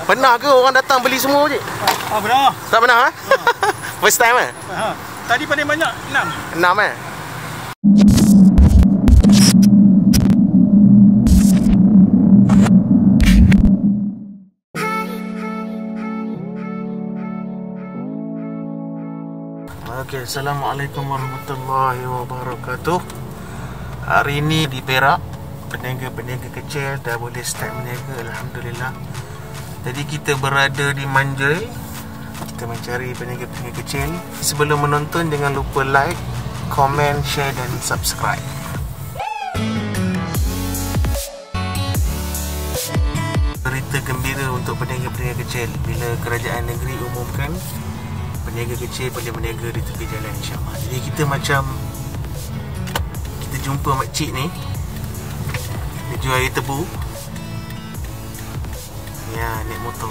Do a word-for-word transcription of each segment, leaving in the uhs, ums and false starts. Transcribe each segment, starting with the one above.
Pernah ke orang datang beli semua je? Ah, pernah. Tak pernah ha? First time eh? Ha. Tadi paling banyak enam. enam eh? Okay, Assalamualaikum warahmatullahi wabarakatuh. Hari ini di Perak, peniaga-peniaga kecil dah boleh start meniaga, Alhamdulillah. Jadi kita berada di Manjai. Kita mencari peniaga-peniaga kecil. Sebelum menonton, jangan lupa like, komen, share dan subscribe. Berita gembira untuk peniaga-peniaga kecil. Bila kerajaan negeri umumkan peniaga kecil boleh berniaga di tepi jalan, insyaAllah. Jadi kita macam kita jumpa makcik ni, dia jual air tebu. Ya, naik motor.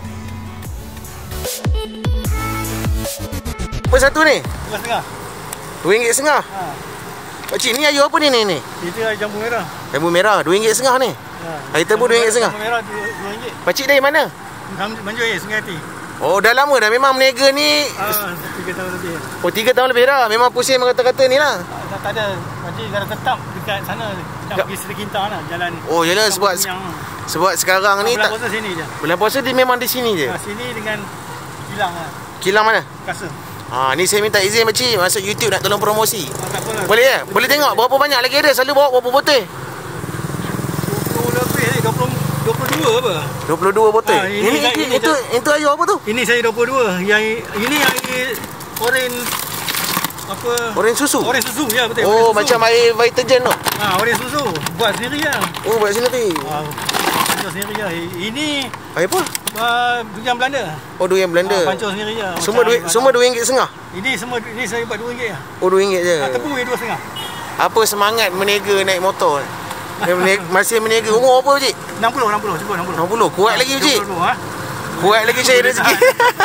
Apa satu ni? Dua setengah. Dua ringgit setengah? Ha. Makcik, ni air apa ni ni? ni? Itu air jambu merah. Jambu merah, dua ringgit setengah ni? Ha. Air tebu dua ringgit setengah? Jambu merah dua ringgit. Makcik dari mana? Manjai, Sungai Hati. Oh, dah lama dah memang meniaga ni? Ah, tiga tahun lebih. Oh, tiga tahun lebih dah. Memang pusing kata-kata ni lah. Tak, tak ada. Makcik sekarang tetap dekat sana. Nak pergi Seri Kintang lah, jalan. Oh, yelah sebab sebab sekarang ni bulan tak, puasa sini je. bulan puasa dia memang di sini je. Ha, sini dengan kilang lah. Kilang mana? Kasa. Ha, ni saya minta izin makcik masuk YouTube nak tolong promosi. Ha, tak apalah. Boleh ya? Boleh tengok berapa banyak lagi ada? Selalu bawa berapa botol? dua puluh lebih ni, dua puluh, dua puluh dua apa? dua puluh dua botol. Ha, ini, ini, ini, ini ini itu itu air apa tu? Ini saya dua puluh dua. Yang ini air oren apa? Oren susu. Oren susu ya, betul. Oh, susu. macam air vitagen tu. Ha, oren susu. Buat sendiri lah. Oh, buat sendiri. Ha, pancur sendiri lah. Ini Air apa? uh, durian Belanda. Oh, durian Belanda. Ha, pancur sendiri lah. Semua duit semua dua ringgit setengah. Ini semua ini saya buat dua ringgit lah. Oh, dua ringgit je. Ha, tebu yang dua setengah. Apa semangat meniaga naik motor? Dia meniaga, masih meniaga. Umur apa pakcik? enam puluh, enam puluh, cukup enam puluh. enam puluh. Kuat lagi pakcik. dua puluh dua, ha? Kuat lagi cari rezeki.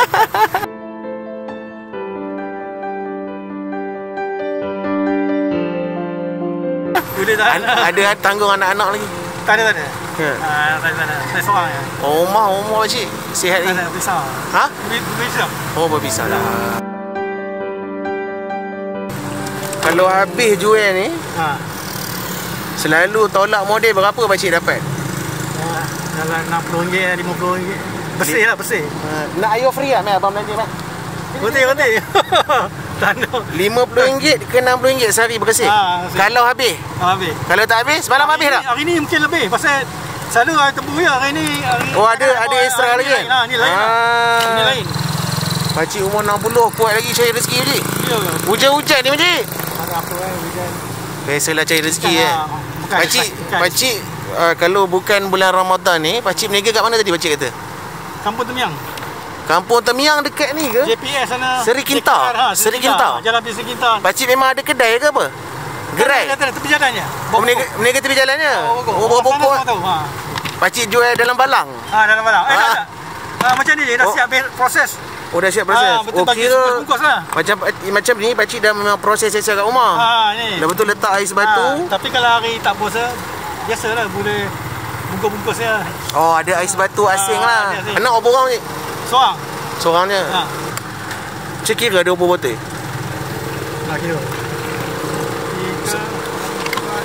Boleh tahan lah. Ada tanggung anak-anak lagi? Tak ada, tak ada. Ya. Ha, tak ada, tak ada. Saya seorang je. Oh, rumah umur pakcik sihat ni? Tak ada, besar. Ha? Besar. Oh, berpisah lah. Kalau habis jual ni, Ha. selalu tolak model berapa pakcik dapat? Oh, dalam enam puluh ringgit, lima puluh ringgit. Bersih lah, bersih. Uh, nak air free lah, Mat, abang belanja, Mat. Betul, betul. Tak ada. lima puluh ringgit ke enam puluh ringgit sehari bersih? Ha, bersih. Kalau habis? Ha, habis. Kalau tak habis, semalam hari habis ni, tak? Hari ni mungkin lebih. Pasal selalu hari tebu ya. Hari ni... Hari Oh, ada ada extra hari lagi? Ni lain, ha, ni lain ah. lah. Ini lain. Pakcik umur enam puluh, kuat lagi cari rezeki, pakcik. Ya. Hujan-hujan ni, pakcik. Ada apa kan, hujan. Biasalah cari rezeki, Bukan, eh. ha, bukan, Pakcik, bukan. pakcik uh, kalau bukan bulan Ramadan ni, pakcik meniaga kat mana tadi pakcik kata? Kampung Temiang. Kampung Temiang dekat ni ke? J P S sana. Seri Kintau? Ha, Seri Kintau? Jalan Seri Kintau. Pakcik memang ada kedai ke apa? Gerai? Tak ada, tepi jalan je. Oh, meniaga, meniaga tepi jalan je? Oh, Oh, bawa pokok. Ha. Pakcik jual dalam balang? Ha, dalam balang. Eh, Ah. tak, tak. Ha, macam ni, dah Oh. siap proses. Oh, dah siap proses? Ha, betul, Oh, bagi kira bungkus lah. macam, macam ni pakcik dah memang proses selesai kat rumah? Ha, ni. Dah betul letak ais batu? Ha, tapi kalau hari tak puasa, biasalah boleh bungkus-bungkusnya. Oh, ada ais batu asing Ah, lah. ada asing. Anak berapa orang ni? Seorang. Seorang je? Ha. Cik kira ada berapa botol? Ha, kira. Tiga, empat,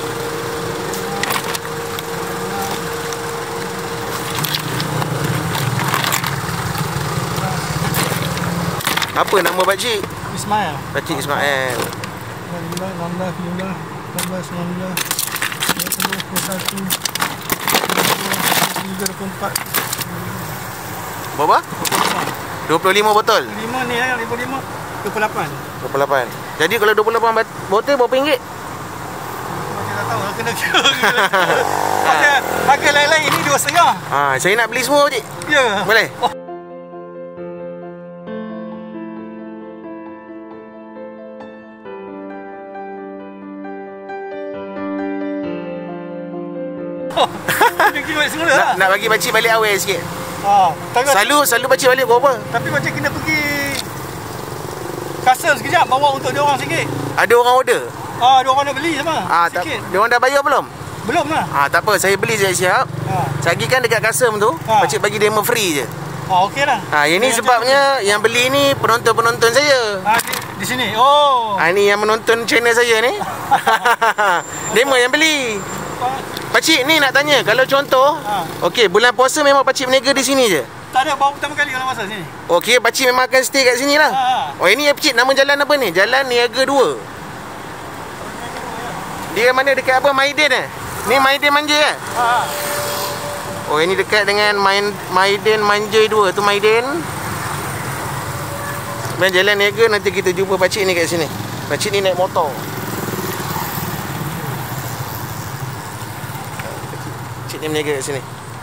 Apa nama pakcik? Ismail. Pakcik Ismail. enam belas, enam belas, lima belas, enam belas, sembilan belas, dua puluh, dua puluh satu, dua puluh empat, Berapa? dua puluh lima botol? lima ni ya, lima puluh lima, dua puluh lapan. dua puluh lapan. Jadi kalau dua puluh lapan botol berapa ringgit? Macam tak tahu, kena kira. Pasal harga lain-lain ini dua setengah. Ha, saya nak beli semua pakcik. Ya. Boleh? Nak, nak bagi pakcik balik awal sikit. Ha, Selalu selalu pakcik balik berapa? tapi macam kena pergi custom sekejap, bawa untuk dia orang sikit. Ada orang order? Ah, dia orang nak beli sama. Ah, tak, Sikit. dia orang dah bayar belum? Belum lah. Ah, tak apa, saya beli siap-siap. Ha. Ha. Lagi kan dekat custom tu, Ha. pakcik bagi demo free je. Oh, okey dah. Ha, yang ni Yang sebabnya yang beli ni penonton-penonton saya. Ha, di, di sini. Oh. Ha, ni yang menonton channel saya ni. Demo yang beli. Pakcik ni nak tanya, kalau contoh, Ha. okey, bulan puasa memang pakcik berniaga di sini je. Tak ada, baru pertama kali kalau masa sini. Okey, pakcik memang akan stay kat sini lah. Ha. Oh, ini pakcik nama jalan apa ni? Jalan Niaga dua. Dia mana dekat apa? Maiden eh? Ni Maiden Manja eh? Ha. Oh, ini dekat dengan Main Maiden Manja dua tu Maiden. Dan jalan Niaga, nanti kita jumpa pakcik ni kat sini. Pakcik ni naik motor. Pakcik ni berniaga kat sini.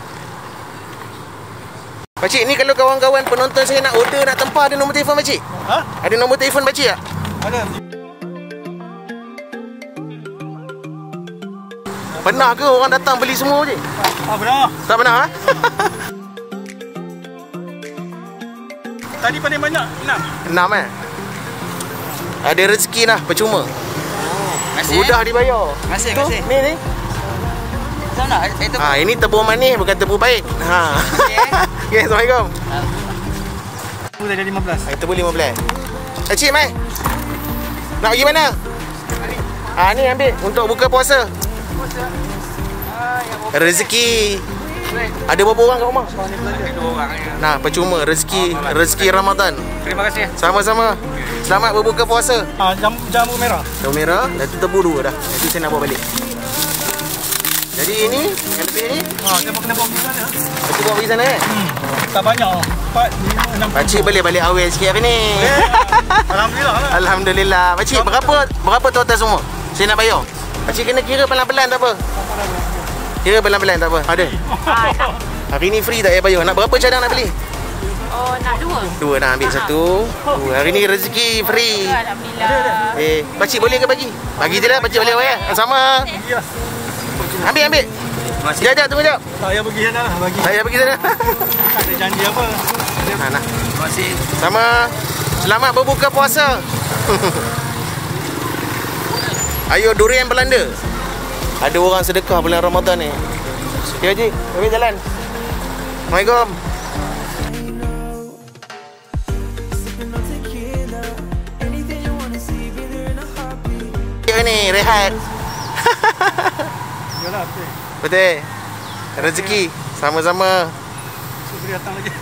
Pakcik, ni kalau kawan-kawan penonton saya nak order, nak tempah, ada nombor telefon pakcik? Ha? Ada nombor telefon pakcik tak? Ada. Pernah ke orang datang beli semua pakcik? Ah, benar. Tak pernah ha? Tadi paling banyak enam. Enam eh? Ada rezeki lah, percuma. Masih Mudah dibayar. Masih, Tu, masih. Ni ni. Tahu tak? Itu Ha, ini tebu manis bukan tebu baik. Ha. Okey. Okey, Assalamualaikum. Aku dah lima belas. Ha, tebu lima belas. Eh, cik mai. Nak pergi mana? Ha, ni ambil untuk buka puasa. Rezeki. Ada berapa orang kat rumah? Dua orang je. Nah, percuma rezeki rezeki Ramadan. Terima kasih. Sama-sama. Selamat berbuka puasa. Ah, jam jambu merah. Daun merah dah tebu dua dah. Nanti saya nak bawa balik. Jadi ini yang lebih ni, Ah, kita kena bawa pergi sana. pakcik bawa pergi sana eh. Hmm. Tak banyak oh. empat, lima, enam. Pakcik boleh balik awal sikit hari ni. Alhamdulillah lah. Alhamdulillah. Pakcik berapa berapa total semua? Saya nak bayar. Pakcik kena kira pelan-pelan tak apa. Kira pelan-pelan tak apa. Ada. Hari ni free tak payah bayar. Nak berapa cadang nak beli? Oh, nak dua? Dua nak ambil satu. Dua. Hari ni rezeki free. Alhamdulillah. Eh, pakcik boleh ke bagi? Bagi je lah, pakcik boleh awal. Sama. Ya. Ambil ambil. Sekejap, sekejap, tunggu sekejap. Tak payah pergi sana lah. Bagi. Saya pergi sana. Tak ada janji apa. Ha, nah. Terima kasih. Sama. Selamat berbuka puasa. Ayo durian Belanda. Ada orang sedekah bulan Ramadan ni. Ya Haji, kami jalan. Assalamualaikum. Ya ni rehat. Yalah, betul. Betul. Rezeki sama-sama. Sobri datang lagi.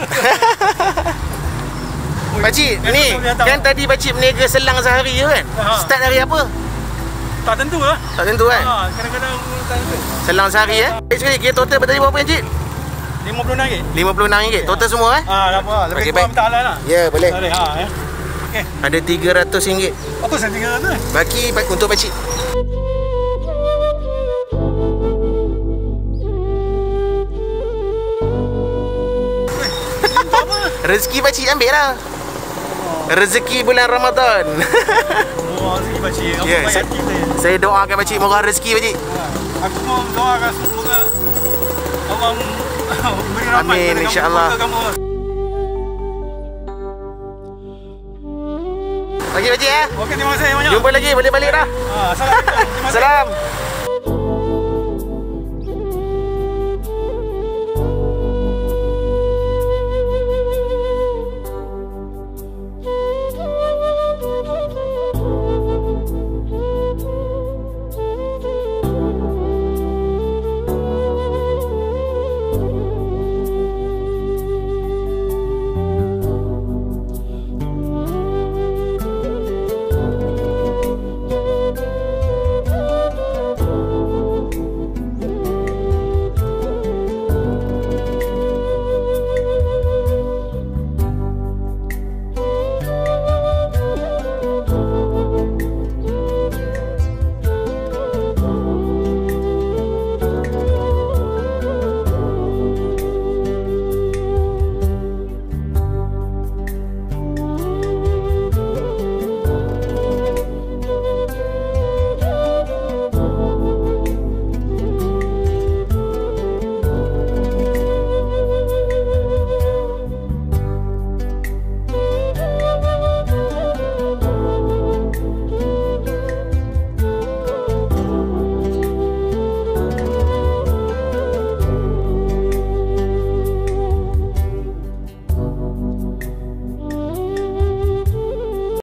Pakcik, ni kan tadi pakcik berniaga selang sehari je kan? Ha. Start hari apa? Tak tentu lah. Tak tentu kan? Ha, kadang-kadang tak tentu. Selang sehari eh? Eh, sekali, kira total tadi berapa Encik? lima puluh ringgit. lima puluh enam ringgit. Total semua eh? Ah, tak apa. Lebih Okey, kurang baik. minta halal lah. Ya, boleh. Boleh. Ha, ya. Okey. Ada tiga ratus ringgit. Apa saya tinggal tu? Baki pa- untuk pakcik. Rezeki pakcik ambil lah. Rezeki bulan Ramadan. Oh, rezeki pakcik. Apa Ya, baik saya- hati kita. Saya doakan pakcik murah rezeki pakcik. Aku mau doakan semoga Allah beri rahmat Amin, kepada kamu, insya-Allah. kepada kamu. Okey pakcik eh. Okey, terima kasih banyak. Jumpa lagi, boleh balik dah. Ha, assalamualaikum. Terima kasih. Salam.